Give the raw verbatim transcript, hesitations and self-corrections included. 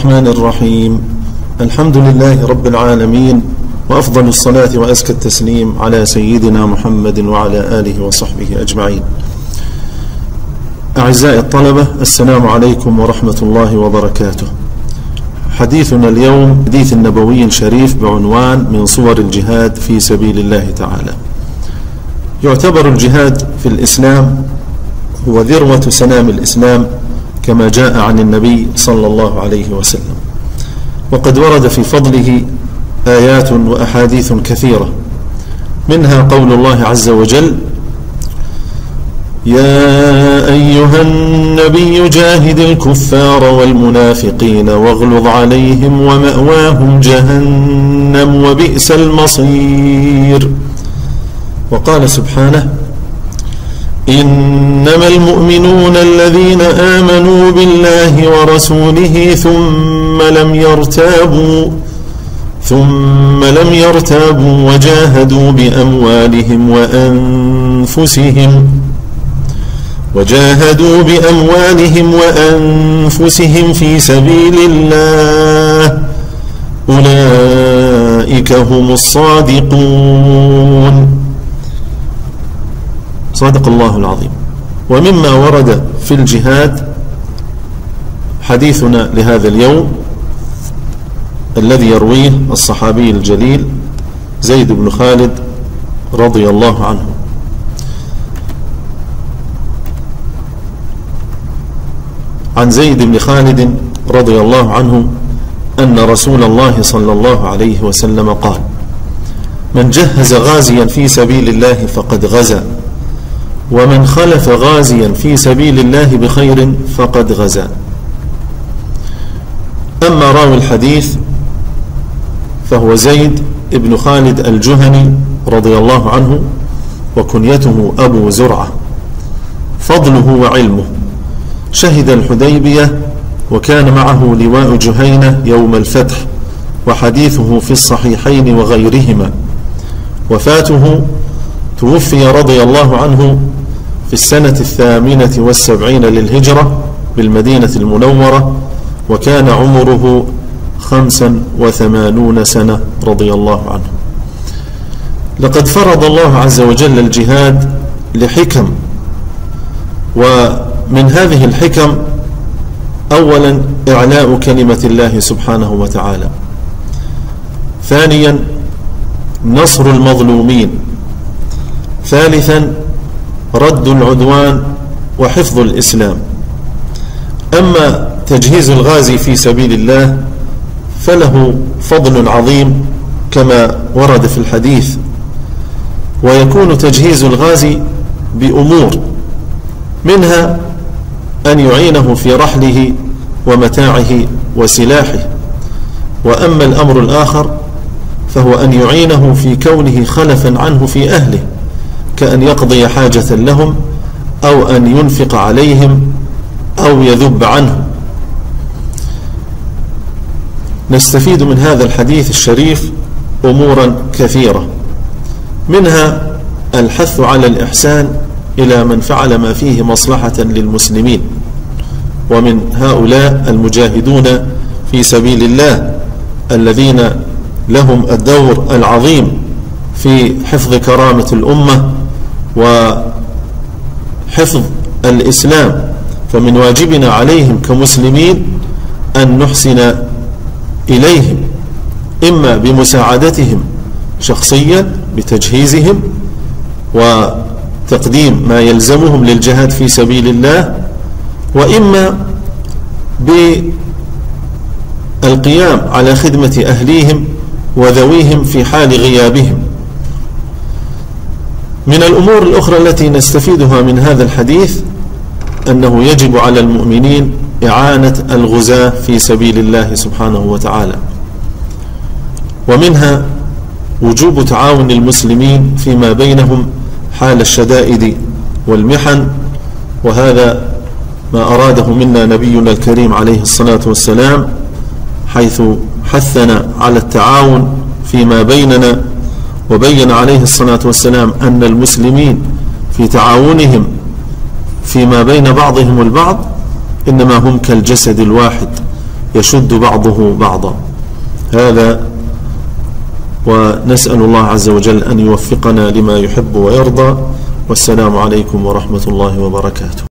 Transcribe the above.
الرحمن الرحيم. الحمد لله رب العالمين، وأفضل الصلاة وأزكى التسليم على سيدنا محمد وعلى آله وصحبه أجمعين. أعزائي الطلبة، السلام عليكم ورحمة الله وبركاته. حديثنا اليوم حديث النبوي الشريف بعنوان من صور الجهاد في سبيل الله تعالى. يعتبر الجهاد في الإسلام هو ذروة سنام الإسلام كما جاء عن النبي صلى الله عليه وسلم، وقد ورد في فضله آيات وأحاديث كثيرة، منها قول الله عز وجل: يا أيها النبي جاهد الكفار والمنافقين واغلظ عليهم ومأواهم جهنم وبئس المصير. وقال سبحانه: إنما المؤمنون الذين آمنوا بالله ورسوله ثم لم يرتابوا ثم لم يرتابوا وجاهدوا بأموالهم وأنفسهم وجاهدوا بأموالهم وأنفسهم في سبيل الله أولئك هم الصادقون. صدق الله العظيم. ومما ورد في الجهاد حديثنا لهذا اليوم الذي يرويه الصحابي الجليل زيد بن خالد رضي الله عنه. عن زيد بن خالد رضي الله عنه أن رسول الله صلى الله عليه وسلم قال: من جهز غازيا في سبيل الله فقد غزا، ومن خلف غازيا في سبيل الله بخير فقد غزا. أما راوي الحديث فهو زيد بن خالد الجهني رضي الله عنه، وكنيته أبو زرعة. فضله وعلمه: شهد الحديبية وكان معه لواء جهينة يوم الفتح، وحديثه في الصحيحين وغيرهما. وفاته: توفي رضي الله عنه في السنة الثامنة والسبعين للهجرة بالمدينة المنورة، وكان عمره خمسا وثمانون سنة رضي الله عنه. لقد فرض الله عز وجل الجهاد لحكم، ومن هذه الحكم أولا إعلاء كلمة الله سبحانه وتعالى، ثانيا نصر المظلومين، ثالثا رد العدوان وحفظ الإسلام. أما تجهيز الغازي في سبيل الله فله فضل عظيم كما ورد في الحديث، ويكون تجهيز الغازي بأمور، منها أن يعينه في رحله ومتاعه وسلاحه. وأما الأمر الآخر فهو أن يعينه في كونه خلفا عنه في أهله، كأن يقضي حاجة لهم أو أن ينفق عليهم أو يذب عنهم. نستفيد من هذا الحديث الشريف أمورا كثيرة، منها الحث على الإحسان إلى من فعل ما فيه مصلحة للمسلمين، ومن هؤلاء المجاهدون في سبيل الله الذين لهم الدور العظيم في حفظ كرامة الأمة وحفظ الإسلام. فمن واجبنا عليهم كمسلمين أن نحسن إليهم، إما بمساعدتهم شخصيا بتجهيزهم وتقديم ما يلزمهم للجهاد في سبيل الله، وإما بالقيام على خدمة أهليهم وذويهم في حال غيابهم. من الأمور الأخرى التي نستفيدها من هذا الحديث أنه يجب على المؤمنين إعانة الغزاة في سبيل الله سبحانه وتعالى، ومنها وجوب تعاون المسلمين فيما بينهم حال الشدائد والمحن، وهذا ما أراده منا نبينا الكريم عليه الصلاة والسلام، حيث حثنا على التعاون فيما بيننا، وبين عليه الصلاة والسلام أن المسلمين في تعاونهم فيما بين بعضهم البعض إنما هم كالجسد الواحد يشد بعضه بعضا. هذا، ونسأل الله عز وجل أن يوفقنا لما يحب ويرضى. والسلام عليكم ورحمة الله وبركاته.